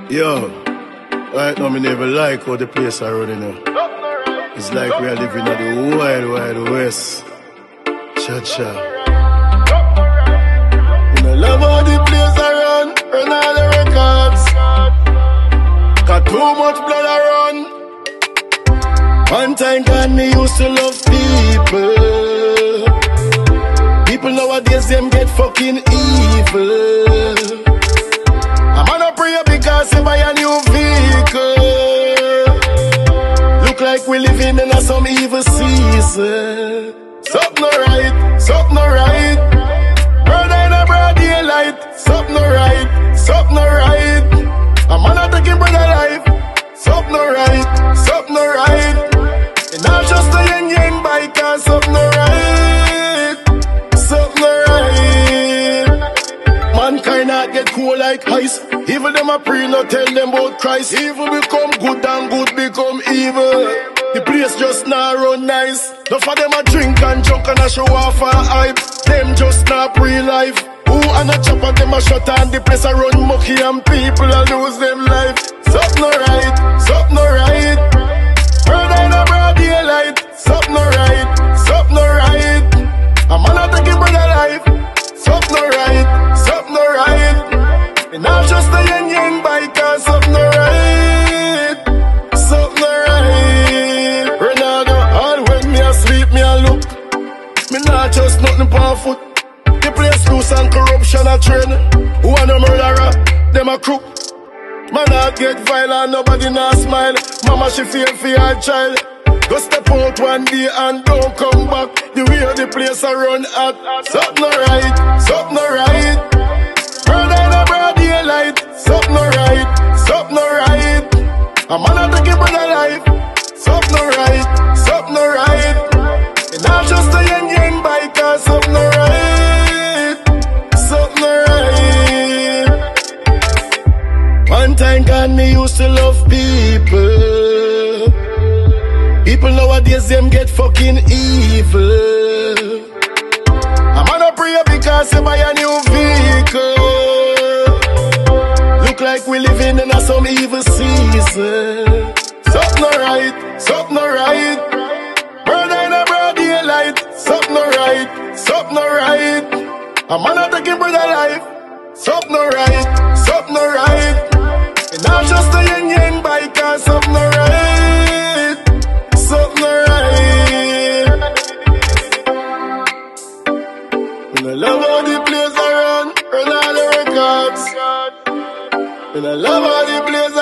Yo, right now me never like how the place are running now. It's like we are living in the wild, wild west. Cha-cha. And I love how the place are run all the records. Got too much blood I run. One time God me used to love people. People nowadays them get fucking evil. I'm on a prayer because I buy a new vehicle. Look like we living in some evil season. Something no right, something no right. Murder in a broad daylight. Something no right, something no right. I'm on a taking brother life. Something no right, something no right. And not just a young biker. Something no right, something no right. Mankind not get cool like ice. Evil them a pray, not tell them about Christ. Evil become good and good become evil. The place just not run nice. Enough of them a drink and junk and a show off and hype. Them just not pre-life. Who and a chop and them a shut and the place a run mucky and people a lose them life. Something no right, something no right. Murder in a broad daylight. Something no right, something no right. I'm on a taking brother life. Something no right, something no right. And not just a young biker. Something no right, something no right. Ronaldo, all when me asleep, me a look. Me not just nothing for foot. The place loose and corruption a trend. Who are no murderer, them a crook. Man not get violent, nobody not smile. Mama she feel for her child. Go step out one day and don't come back. The way the place a run at. Something no right, something no right. Murder in a broad daylight. Something no right, something no right. A man a taking brother life. Something no right, something no right. And not just a young biker. Something no right, something no right. One time God me used to love people. People nowadays them get fucking evil. I'm on a prayer because I buy a new vehicle. Look like we living in some evil season. Something no right, something no right. Murder in a broad daylight. Something no right, something no right. I'm on a taking brother life. Something no right, something no right. And not just a young biker. Something no right, something no right. And I love how the place I run all the records. And I love how the place